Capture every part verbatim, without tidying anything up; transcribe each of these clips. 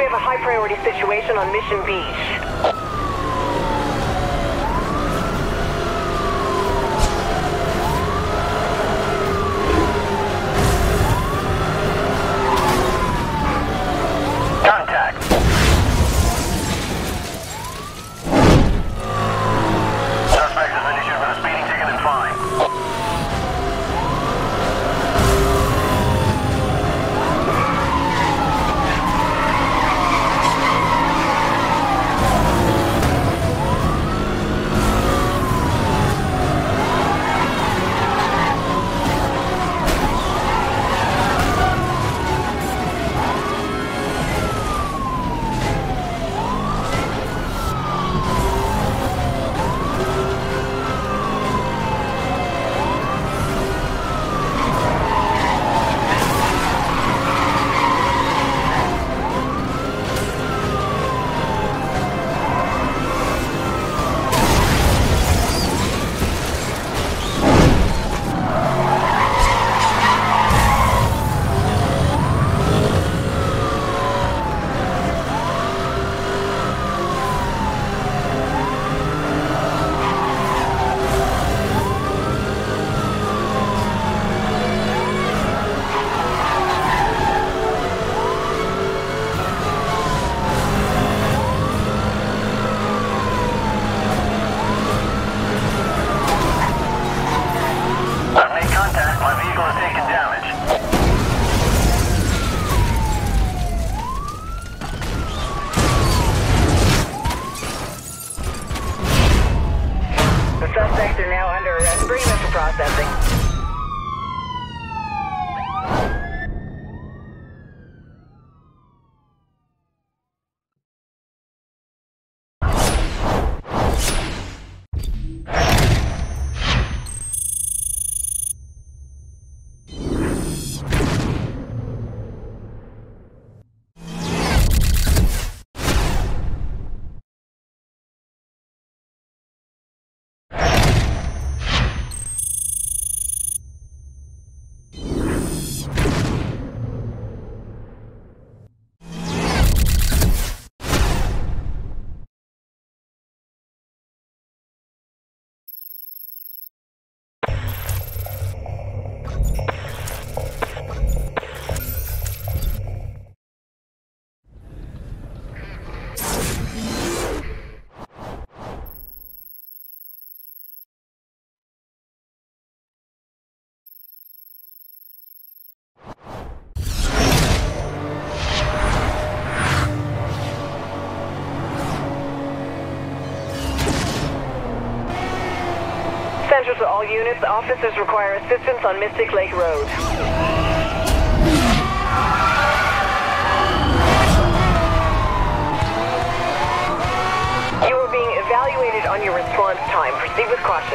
have a high-priority situation on Mission Beach. To all units, officers require assistance on Mystic Lake Road. You are being evaluated on your response time. Proceed with caution.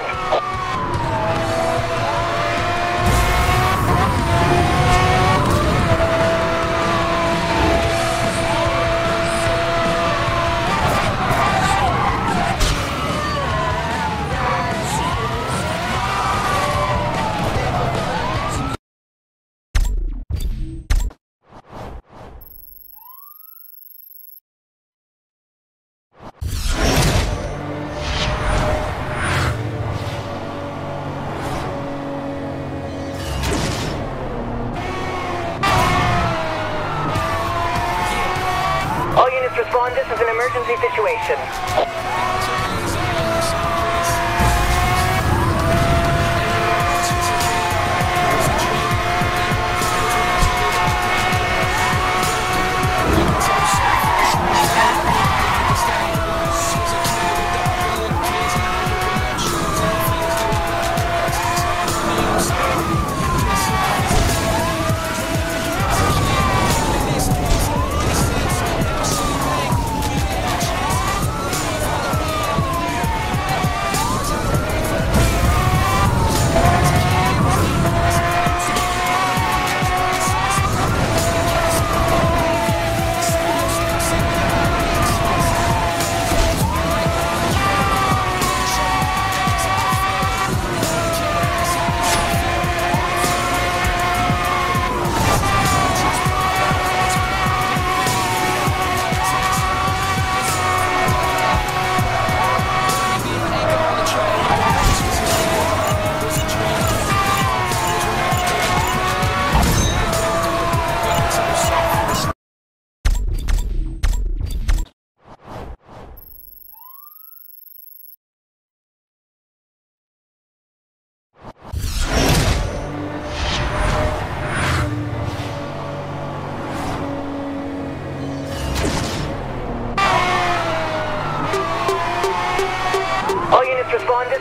Respond, this is an emergency situation.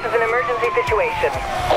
this is an emergency situation.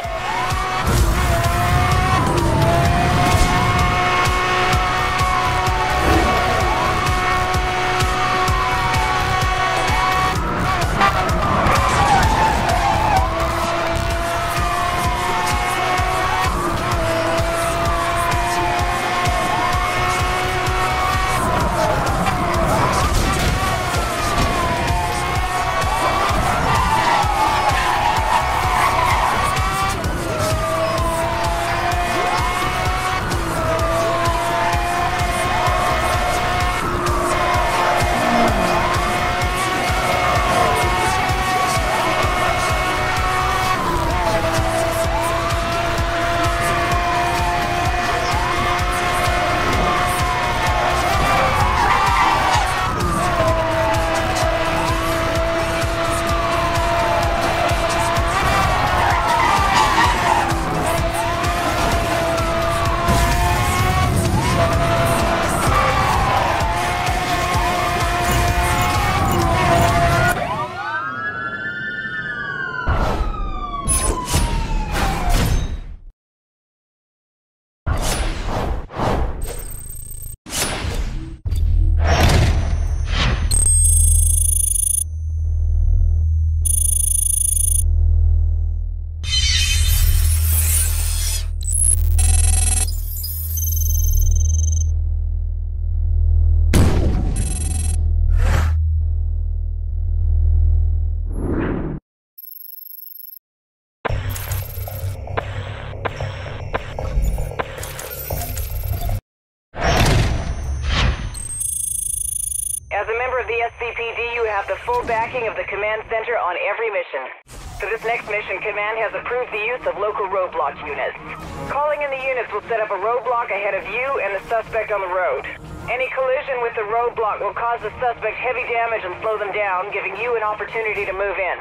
As a member of the S C P D, you have the full backing of the command center on every mission. For this next mission, command has approved the use of local roadblock units. Calling in the units will set up a roadblock ahead of you and the suspect on the road. Any collision with the roadblock will cause the suspect heavy damage and slow them down, giving you an opportunity to move in.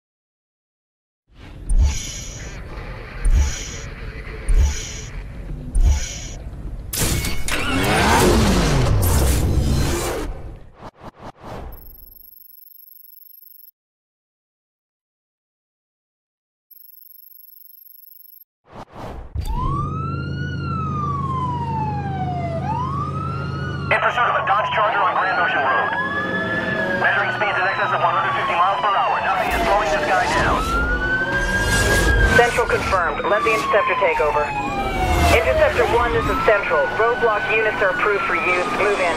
In pursuit of a Dodge Charger on Grand Ocean Road. Measuring speeds in excess of one hundred fifty miles per hour. Nothing is slowing this guy down. Central confirmed. Let the Interceptor take over. Interceptor one, this is Central. Roadblock units are approved for use. Move in.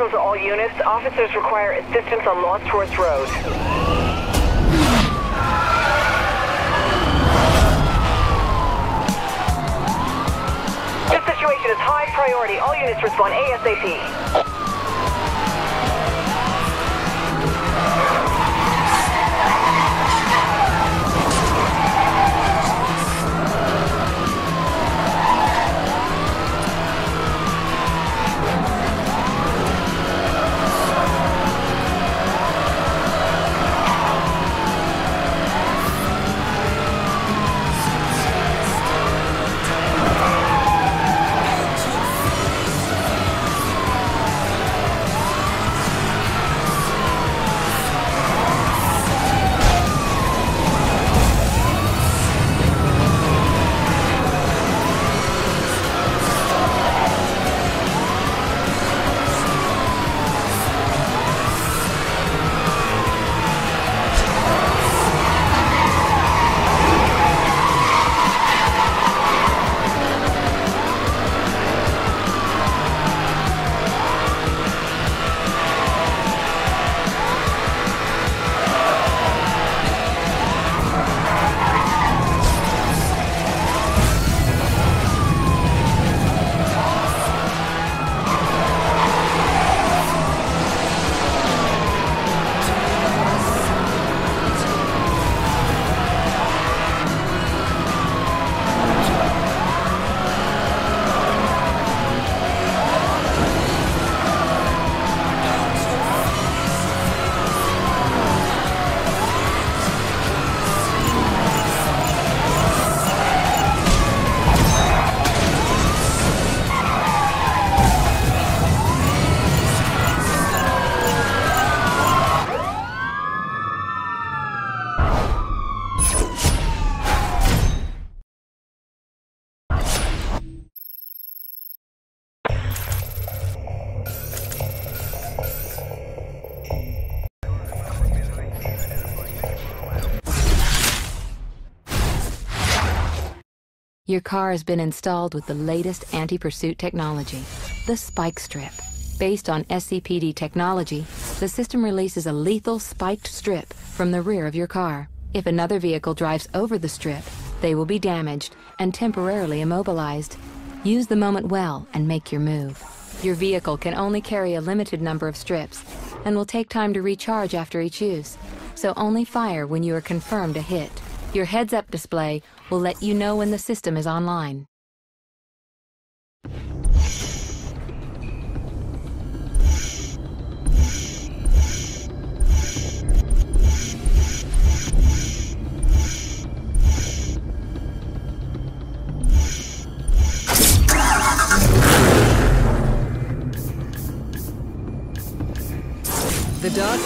Signal to all units, officers require assistance on Lost Horse Road. This situation is high priority. All units respond ASAP. Your car has been installed with the latest anti-pursuit technology, the Spike Strip. Based on S C P D technology, the system releases a lethal spiked strip from the rear of your car. If another vehicle drives over the strip, they will be damaged and temporarily immobilized. Use the moment well and make your move. Your vehicle can only carry a limited number of strips and will take time to recharge after each use, so only fire when you are confirmed a hit. Your heads-up display will let you know when the system is online. The dog...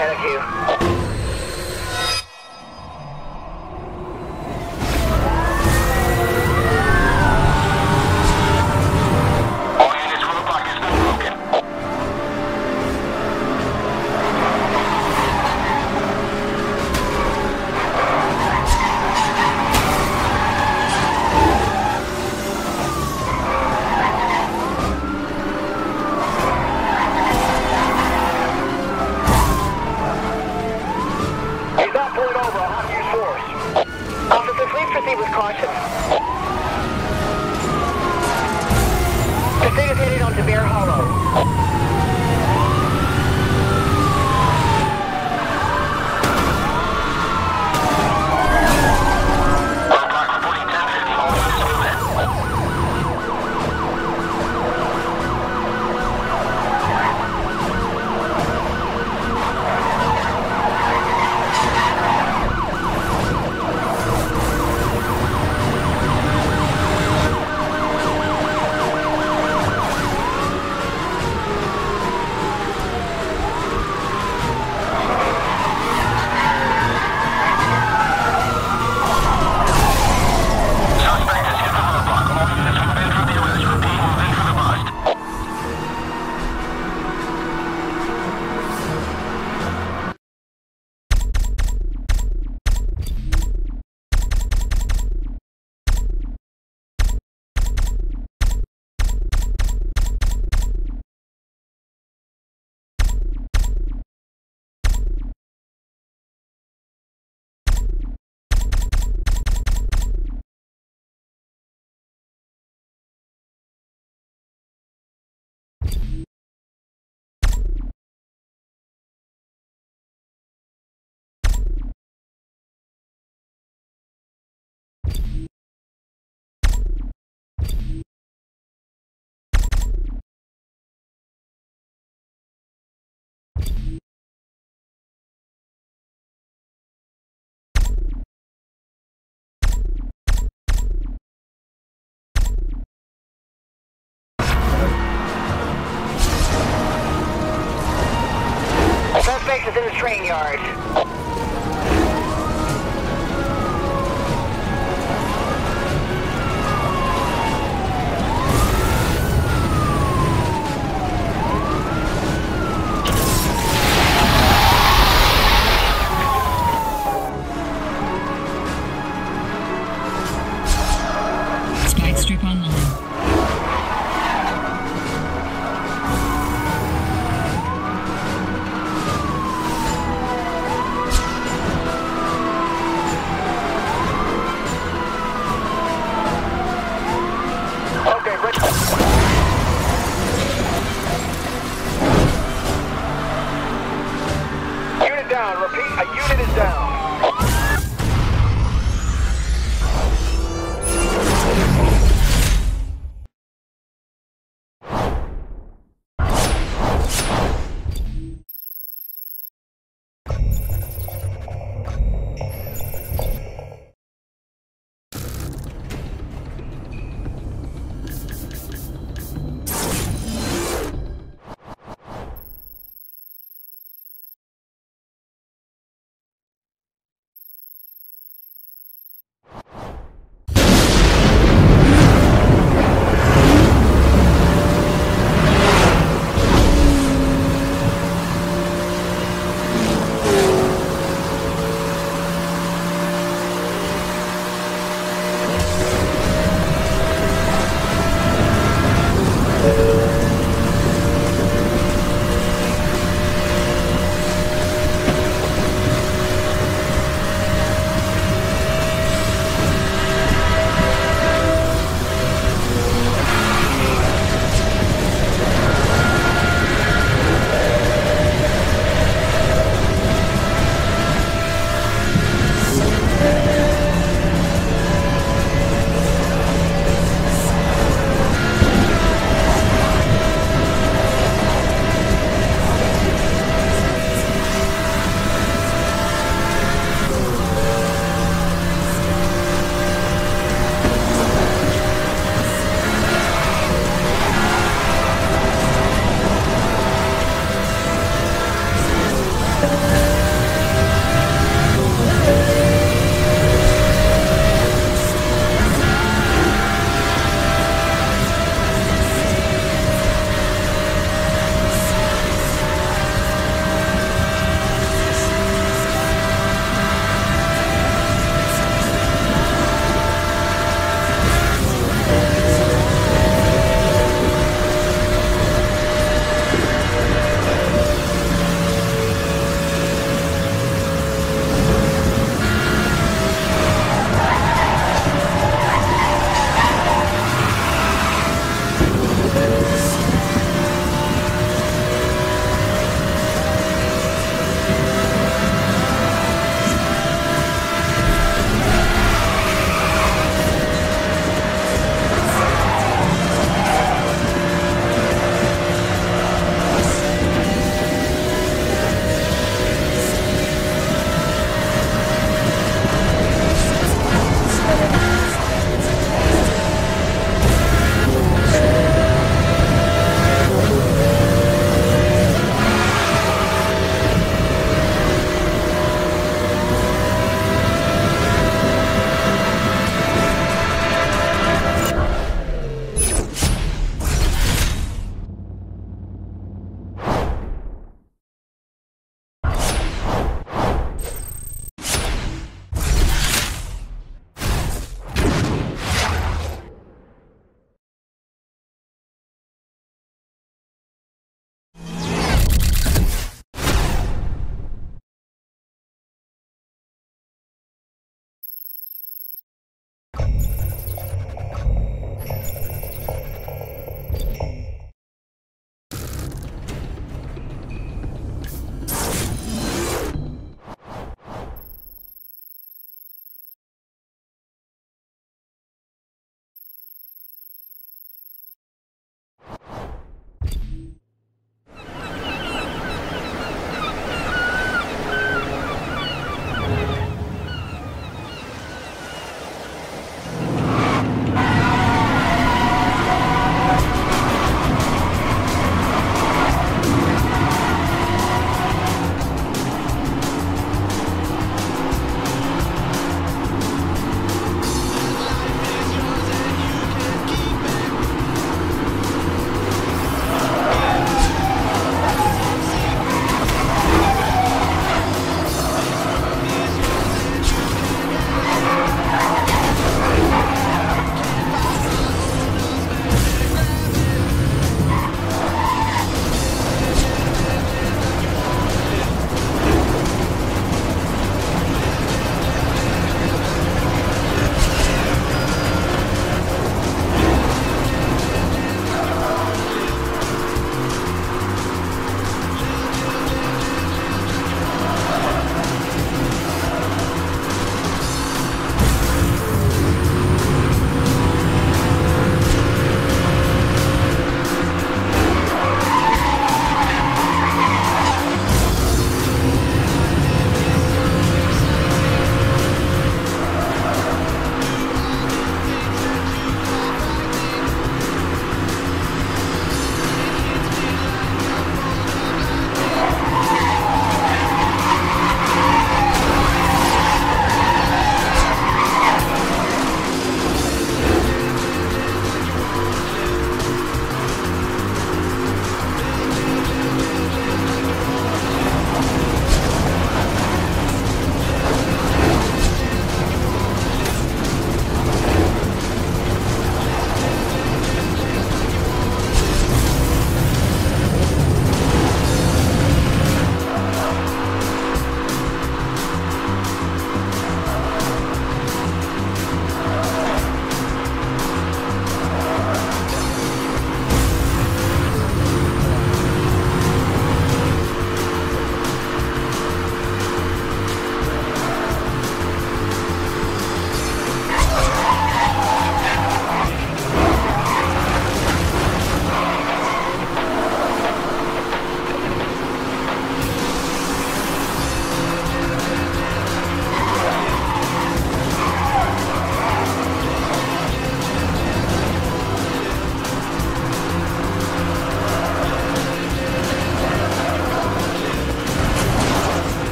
ahead of you. Proceed with caution. Pursuit is headed onto Bear Hollow. Suspect is in the train yard. Spike strip online. Unit down. Repeat, a unit is down.